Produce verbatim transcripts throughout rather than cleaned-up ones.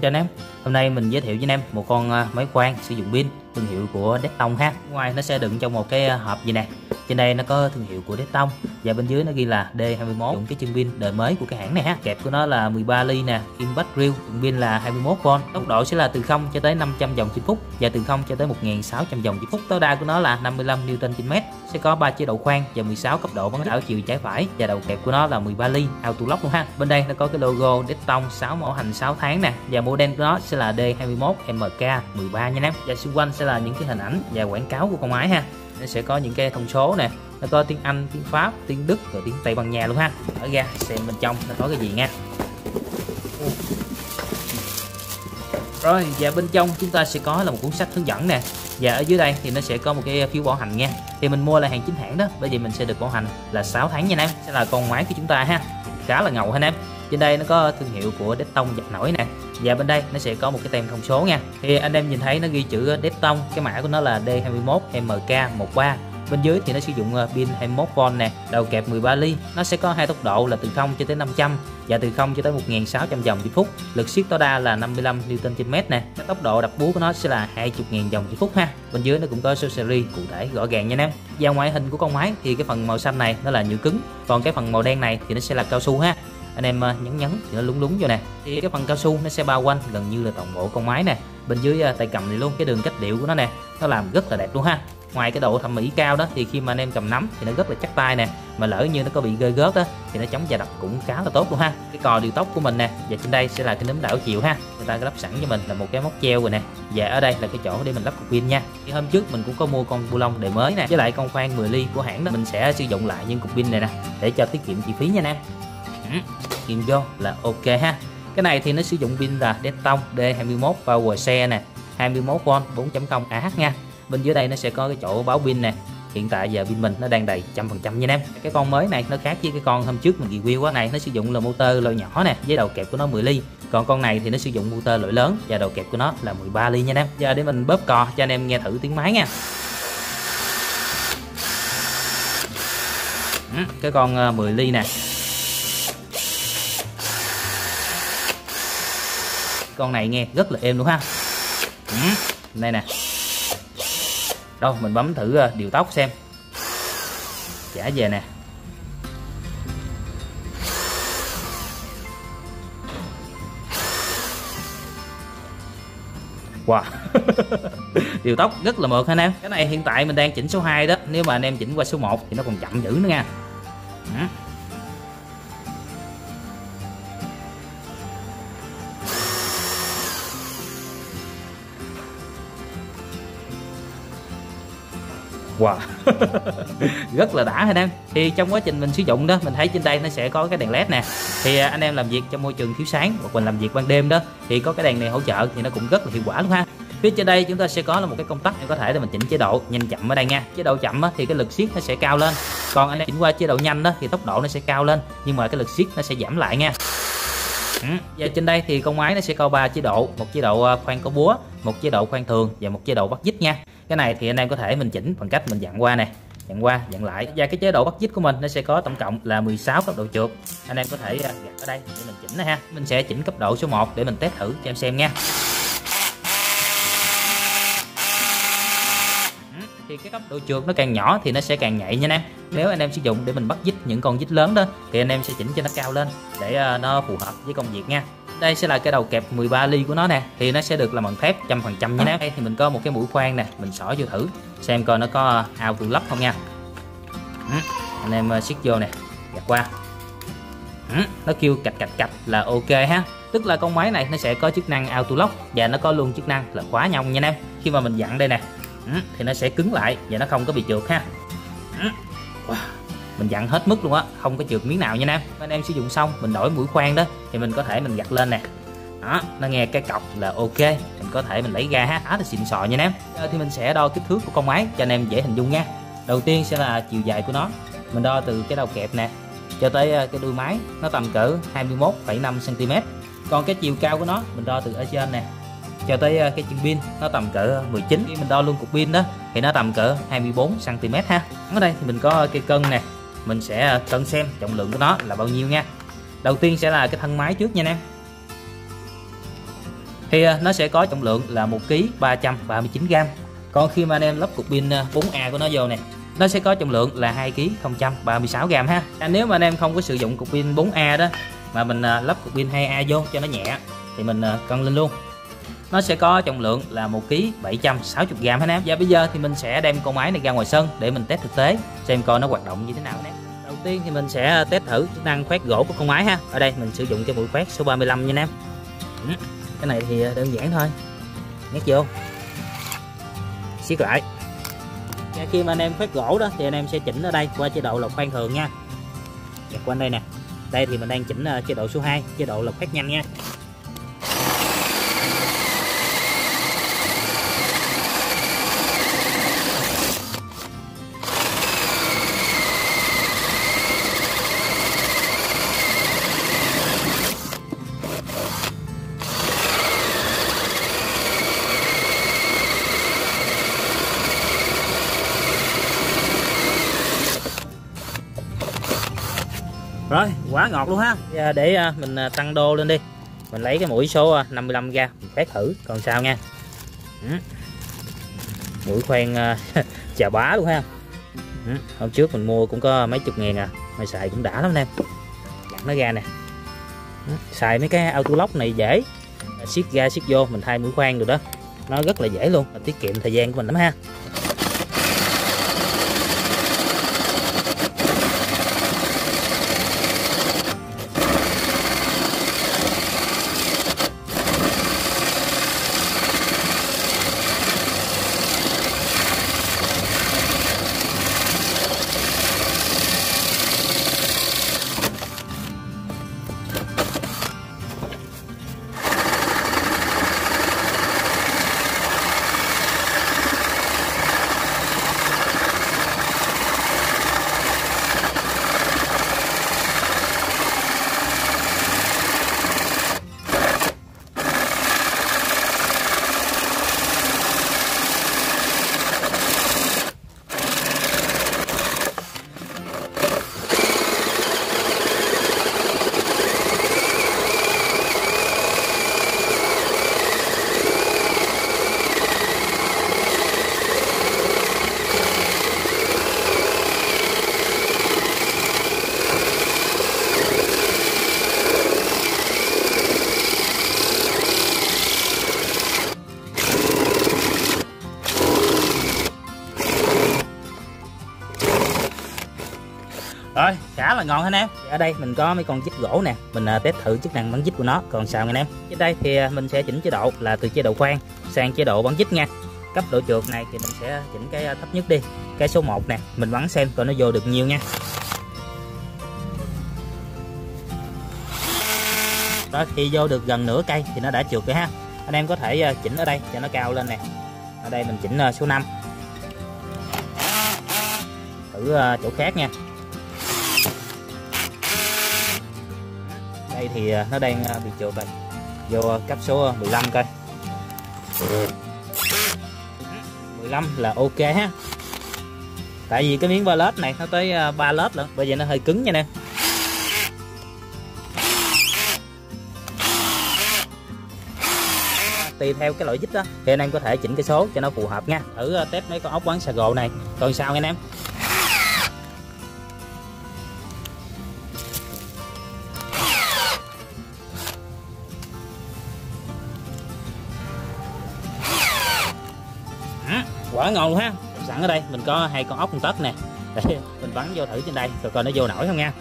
cho anh em. Hôm nay mình giới thiệu với anh em một con máy khoan sử dụng pin thương hiệu của Dectone ha. Ngoài nó sẽ đựng trong một cái hộp gì nè. Trên đây nó có thương hiệu của Dectone và bên dưới nó ghi là D hai mươi mốt, dùng cái chân pin đời mới của cái hãng này ha. Kẹp của nó là mười ba ly nè, impact rail, pin là hai mươi mốt vôn. Tốc độ sẽ là từ không cho tới năm trăm vòng trên phút và từ không cho tới một nghìn sáu trăm vòng trên phút. Tối đa của nó là năm mươi lăm Newton trên mét. Sẽ có ba chế độ khoan và mười sáu cấp độ bắn đảo chiều trái phải và đầu kẹp của nó là mười ba ly auto lock luôn ha. Bên đây nó có cái logo Dectone sáu mẫu hành sáu tháng nè và model của nó sẽ là D hai mươi mốt M K mười ba nha anh em. Và xung quanh sẽ là những cái hình ảnh và quảng cáo của con máy ha. Nó sẽ có những cái thông số nè, nó có tiếng Anh, tiếng Pháp, tiếng Đức rồi tiếng Tây Ban Nha luôn ha. Mở ra xem bên trong nó có cái gì nha. Rồi và bên trong chúng ta sẽ có là một cuốn sách hướng dẫn nè. Và ở dưới đây thì nó sẽ có một cái phiếu bảo hành nha. Thì mình mua là hàng chính hãng đó, bởi vì mình sẽ được bảo hành là sáu tháng nha anh em. Sẽ là con máy của chúng ta ha. Khá là ngầu ha anh em. Trên đây nó có thương hiệu của Dectone dập nổi nè. Và bên đây nó sẽ có một cái tem thông số nha. Thì anh em nhìn thấy nó ghi chữ Dectone, cái mã của nó là D hai mươi mốt M K mười ba. Bên dưới thì nó sử dụng pin hai mươi mốt vôn nè, đầu kẹp mười ba ly. Nó sẽ có hai tốc độ là từ không cho tới năm trăm và từ không cho tới một nghìn sáu trăm vòng trên phút. Lực siết tối đa là năm mươi lăm Newton trên mét nè. Cái tốc độ đập búa của nó sẽ là hai mươi nghìn vòng trên phút ha. Bên dưới nó cũng có số series cụ thể rõ ràng nha anh em. Và ngoại hình của con máy thì cái phần màu xanh này nó là nhựa cứng, còn cái phần màu đen này thì nó sẽ là cao su ha. Anh em nhấn nhấn thì nó lúng lúng vô nè. Thì cái phần cao su nó sẽ bao quanh gần như là toàn bộ con máy nè. Bên dưới tay cầm này luôn, cái đường cách điệu của nó nè, nó làm rất là đẹp luôn ha. Ngoài cái độ thẩm mỹ cao đó thì khi mà anh em cầm nắm thì nó rất là chắc tay nè, mà lỡ như nó có bị rơi rớt đó thì nó chống va đập cũng khá là tốt luôn ha. Cái cò điều tốc của mình nè, và trên đây sẽ là cái núm đảo chiều ha, người ta lắp sẵn cho mình là một cái móc treo rồi nè, và ở đây là cái chỗ để mình lắp cục pin nha. Thì hôm trước mình cũng có mua con bu lông đời mới nè, với lại con khoan mười ly của hãng đó, mình sẽ sử dụng lại những cục pin này nè để cho tiết kiệm chi phí nha anh em. Kìm vô là ok ha. Cái này thì nó sử dụng pin là Dectone D hai mươi mốt Power Cell nè, hai mươi mốt vôn bốn chấm không A H nha. Bên dưới đây nó sẽ có cái chỗ báo pin nè. Hiện tại giờ pin mình nó đang đầy trăm phần trăm nha em. Cái con mới này nó khác với cái con hôm trước mình review á, này nó sử dụng là motor loại nhỏ nè, với đầu kẹp của nó mười ly. Còn con này thì nó sử dụng motor loại lớn và đầu kẹp của nó là mười ba ly nha em. Giờ để mình bóp cò cho anh em nghe thử tiếng máy nha. Cái con mười ly nè. Con này nghe rất là êm luôn ha. Đây nè. Đâu mình bấm thử điều tốc xem. Trả về nè. Wow. Điều tốc rất là mượt anh em. Cái này hiện tại mình đang chỉnh số hai đó, nếu mà anh em chỉnh qua số một thì nó còn chậm dữ nữa nha. Ừ. Wow. Rất là đã anh em. Thì trong quá trình mình sử dụng đó, mình thấy trên đây nó sẽ có cái đèn led nè. Thì anh em làm việc trong môi trường thiếu sáng hoặc mình làm việc ban đêm đó thì có cái đèn này hỗ trợ thì nó cũng rất là hiệu quả luôn ha. Phía trên đây chúng ta sẽ có là một cái công tắc, em có thể để mình chỉnh chế độ nhanh chậm ở đây nha. Chế độ chậm thì cái lực siết nó sẽ cao lên, còn anh em chỉnh qua chế độ nhanh đó thì tốc độ nó sẽ cao lên, nhưng mà cái lực siết nó sẽ giảm lại nha. Ừ. Và trên đây thì con máy nó sẽ có ba chế độ, một chế độ khoan có búa, một chế độ khoan thường và một chế độ bắt dít nha. Cái này thì anh em có thể mình chỉnh bằng cách mình dặn qua nè, dặn qua dặn lại. Và cái chế độ bắt dít của mình nó sẽ có tổng cộng là mười sáu cấp độ trượt. Anh em có thể gạt ở đây để mình chỉnh nè ha. Mình sẽ chỉnh cấp độ số một để mình test thử cho em xem nha. Thì cái cấp độ trượt nó càng nhỏ thì nó sẽ càng nhạy nha anh em. Nếu anh em sử dụng để mình bắt dít những con dít lớn đó thì anh em sẽ chỉnh cho nó cao lên để nó phù hợp với công việc nha. Đây sẽ là cái đầu kẹp mười ba ly của nó nè, thì nó sẽ được làm bằng thép trăm phần trăm nha. Đây thì mình có một cái mũi khoan nè, mình xỏ vô thử xem coi nó có auto lock không nha. Ừ, anh em siết vô nè, gạt qua. Ừ, nó kêu cạch cạch cạch là ok ha. Tức là con máy này nó sẽ có chức năng auto lock và nó có luôn chức năng là khóa nhông nha anh em. Khi mà mình dặn đây nè, ừ, thì nó sẽ cứng lại và nó không có bị trượt ha. Ừ. Wow. Mình dặn hết mức luôn á, không có trượt miếng nào nha anh em. Anh em sử dụng xong mình đổi mũi khoan đó thì mình có thể mình gặt lên nè. Đó, nó nghe cái cọc là ok, mình có thể mình lấy ra ha, khá là xịn sò nha anh em. Giờ thì mình sẽ đo kích thước của con máy cho anh em dễ hình dung nha. Đầu tiên sẽ là chiều dài của nó. Mình đo từ cái đầu kẹp nè cho tới cái đuôi máy, nó tầm cỡ hai mươi mốt phẩy năm xăng ti mét. Còn cái chiều cao của nó mình đo từ ở trên nè cho tới cái chân pin, nó tầm cỡ mười chín. Khi mình đo luôn cục pin đó thì nó tầm cỡ hai mươi bốn xăng ti mét ha. Ở đây thì mình có cây cân nè, mình sẽ cân xem trọng lượng của nó là bao nhiêu nha. Đầu tiên sẽ là cái thân máy trước nha anh em. thì nó sẽ có trọng lượng là một ki lô gam ba trăm ba mươi chín gam. Còn khi mà anh em lắp cục pin bốn A của nó vô nè, nó sẽ có trọng lượng là hai ki lô gam không trăm ba mươi sáu gam ha. À, nếu mà anh em không có sử dụng cục pin bốn A đó mà mình lắp cục pin hai A vô cho nó nhẹ thì mình cân lên luôn. Nó sẽ có trọng lượng là một ki lô gam bảy trăm sáu mươi gam anh em. Và bây giờ thì mình sẽ đem con máy này ra ngoài sân để mình test thực tế xem coi nó hoạt động như thế nào anh em. Đầu tiên thì mình sẽ test thử chức năng khoét gỗ của con máy ha. Ở đây mình sử dụng cái mũi khoét số ba mươi lăm nha anh em. Cái này thì đơn giản thôi, nhét vô, siết lại. Và khi mà anh em khoét gỗ đó thì anh em sẽ chỉnh ở đây qua chế độ là khoan thường nha. Và quanh đây nè, đây thì mình đang chỉnh chế độ số hai, chế độ là khoét nhanh nha. Rồi, quá ngọt luôn ha. Giờ để mình tăng đô lên đi. Mình lấy cái mũi số năm mươi lăm ra, mình khoét thử còn sao nha. Ừ. Mũi khoan chà bá luôn ha. Ừ. Hôm trước mình mua cũng có mấy chục ngàn à, mà xài cũng đã lắm em. Dặn nó ra nè. Ừ. Xài mấy cái auto lock này dễ, siết ra siết vô mình thay mũi khoan được đó. Nó rất là dễ luôn, tiết kiệm thời gian của mình lắm ha. Rồi, khá là ngon anh em. Ở đây mình có mấy con vít gỗ nè, mình test thử chức năng bắn vít của nó còn sao anh em. Trên đây thì mình sẽ chỉnh chế độ là từ chế độ khoan sang chế độ bắn vít nha. Cấp độ trượt này thì mình sẽ chỉnh cái thấp nhất đi, cái số một nè, mình bắn xem coi nó vô được nhiêu nha. Đó, khi vô được gần nửa cây thì nó đã trượt rồi ha. Anh em có thể chỉnh ở đây cho nó cao lên nè. Ở đây mình chỉnh số năm. Thử chỗ khác nha. Đây thì nó đang bị trượt rồi. Vô cấp số mười lăm coi. mười lăm là ok ha. Tại vì cái miếng ba lớp này nó tới ba lớp lận, bởi vậy nó hơi cứng nha nè. Tùy theo cái loại vít đó thì anh em có thể chỉnh cái số cho nó phù hợp nha. Thử test mấy con ốc bắn xà gồ này coi sao nha anh em. Quả ngon luôn ha. Sẵn ở đây mình có hai con ốc con tớt nè, để mình bắn vô thử trên đây rồi coi nó vô nổi không nha.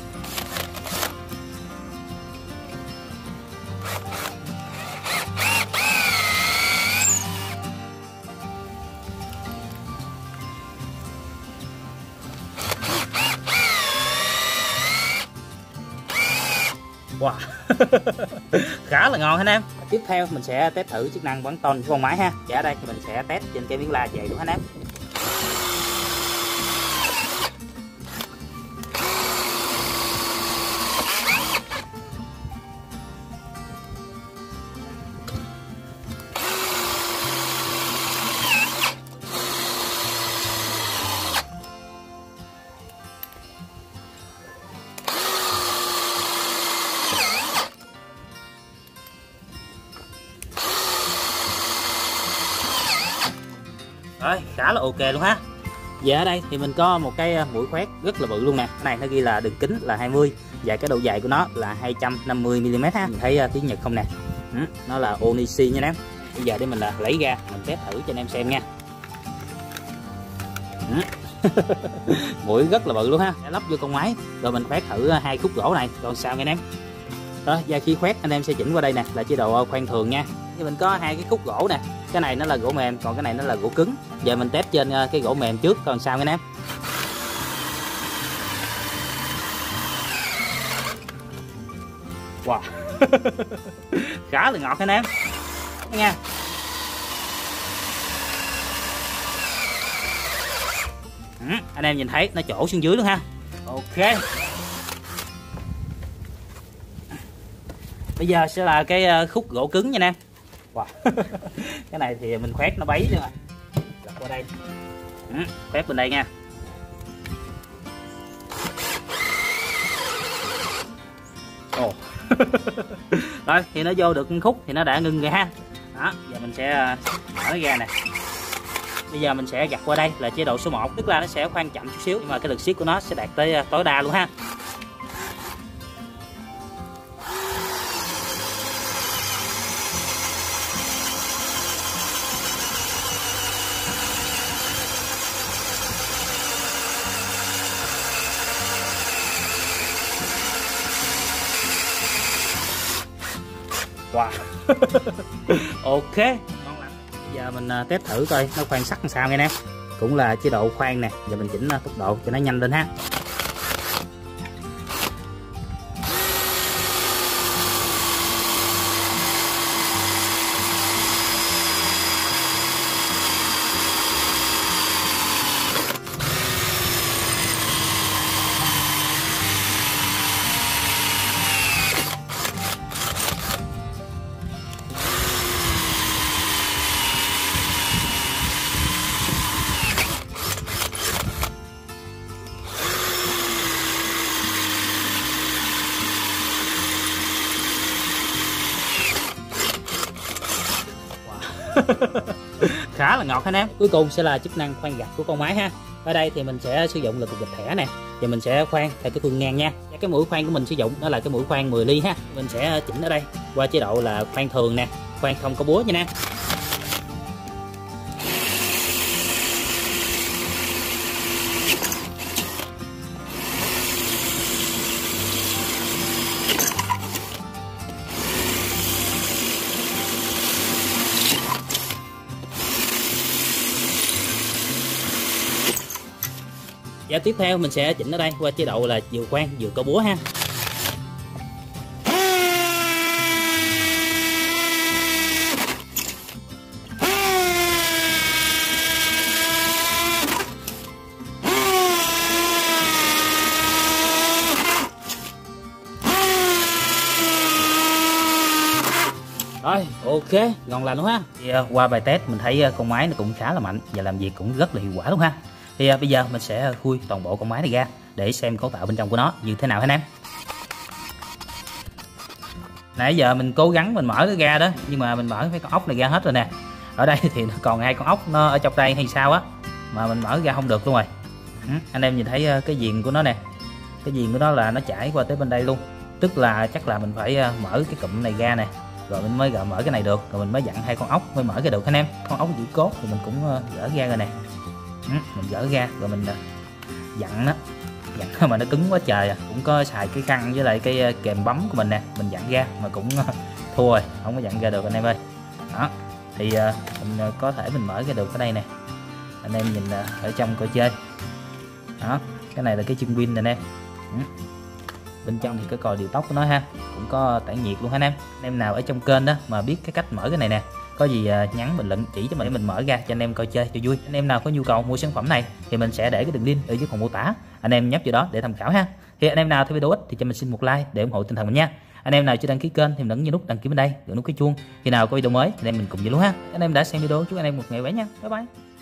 Wow. Khá là ngon anh em. Tiếp theo mình sẽ test thử chức năng bắn ton của con máy ha. Và ở đây thì mình sẽ test trên cái miếng la vậy luôn anh em. khá là ok luôn ha. Và ở đây thì mình có một cái mũi khoét rất là bự luôn nè. Cái này nó ghi là đường kính là hai mươi và cái độ dài của nó là hai trăm năm mươi mi li mét ha. Mình thấy tiếng Nhật không nè. Ừ, nó là Onishi nha anh em. Bây giờ để mình là lấy ra mình test thử cho anh em xem nha. Ừ. Mũi rất là bự luôn ha. Lắp vô con máy rồi mình khoét thử hai khúc gỗ này còn sao nghe anh em. Đó, và khi khoét anh em sẽ chỉnh qua đây nè là chế độ khoan thường nha. Thì mình có hai cái khúc gỗ nè, cái này nó là gỗ mềm còn cái này nó là gỗ cứng. Giờ mình test trên cái gỗ mềm trước còn sao nghe anh em. Wow. Khá là ngọt anh em nha. Ừ, anh em nhìn thấy nó chỗ xuống dưới luôn ha. Ok. Bây giờ sẽ là cái khúc gỗ cứng nha anh em. Wow. Cái này thì mình khoét nó bấy nữa rồi. Lật qua đây. Ừ, khoét bên đây nha. Ồ. Rồi thì nó vô được khúc thì nó đã ngưng rồi ha. Đó, giờ mình sẽ mở ra nè. Bây giờ mình sẽ gặt qua đây là chế độ số một, tức là nó sẽ khoan chậm chút xíu nhưng mà cái lực siết của nó sẽ đạt tới tối đa luôn ha. Wow. Ok, ngon lành. Bây giờ mình test thử coi nó khoan sắt làm sao nghe nè. Cũng là chế độ khoan nè, giờ mình chỉnh tốc độ cho nó nhanh lên ha. Khá là ngọt anh em. Cuối cùng sẽ là chức năng khoan gặt của con máy ha. Ở đây thì mình sẽ sử dụng là cục gạch thẻ nè và mình sẽ khoan theo cái phương ngang nha. Và cái mũi khoan của mình sử dụng đó là cái mũi khoan mười ly ha. Mình sẽ chỉnh ở đây qua chế độ là khoan thường nè, khoan không có búa nha nè. Và tiếp theo mình sẽ chỉnh ở đây qua chế độ là vừa khoan vừa có búa ha. Rồi, ok, ngon lành luôn ha. Thì uh, qua bài test mình thấy uh, con máy nó cũng khá là mạnh và làm việc cũng rất là hiệu quả luôn ha. Thì uh, bây giờ mình sẽ khui toàn bộ con máy này ra để xem cấu tạo bên trong của nó như thế nào anh em. Nãy giờ mình cố gắng mình mở nó ra đó, nhưng mà mình mở cái con ốc này ra hết rồi nè. Ở đây thì nó còn hai con ốc nó ở trong đây hay sao á mà mình mở ra không được luôn rồi. Ừ, anh em nhìn thấy uh, cái viền của nó nè. Cái viền của nó là nó chảy qua tới bên đây luôn. Tức là chắc là mình phải uh, mở cái cụm này ra nè, rồi mình mới gỡ mở cái này được, rồi mình mới dặn hai con ốc mới mở cái được anh em. Con ốc giữ cốt thì mình cũng uh, gỡ ra rồi nè. Ừ, mình gỡ ra rồi mình uh, dặn nó, dặn mà nó cứng quá trời à. Cũng có xài cái khăn với lại cái uh, kềm bấm của mình nè, mình dặn ra mà cũng uh, thua rồi, không có dặn ra được anh em ơi. Đó thì uh, mình uh, có thể mình mở ra được ở đây nè, anh em nhìn uh, ở trong coi chơi. Đó, cái này là cái chân pin nè anh em. Ừ. Bên trong thì cái còi điều tốc của nó ha, cũng có tản nhiệt luôn anh em. Anh em nào ở trong kênh đó mà biết cái cách mở cái này nè, có gì nhắn bình luận chỉ cho mình để mình mở ra cho anh em coi chơi cho vui. Anh em nào có nhu cầu mua sản phẩm này thì mình sẽ để cái đường link ở dưới phần mô tả, anh em nhấp vào đó để tham khảo ha. Thì anh em nào thấy video ích thì cho mình xin một like để ủng hộ tinh thần mình nha. Anh em nào chưa đăng ký kênh thì nhấn vào nút đăng ký bên đây, rồi nút cái chuông, khi nào có video mới thì anh em mình cùng về luôn ha. Anh em đã xem video, chúc anh em một ngày khỏe nha, bye bye.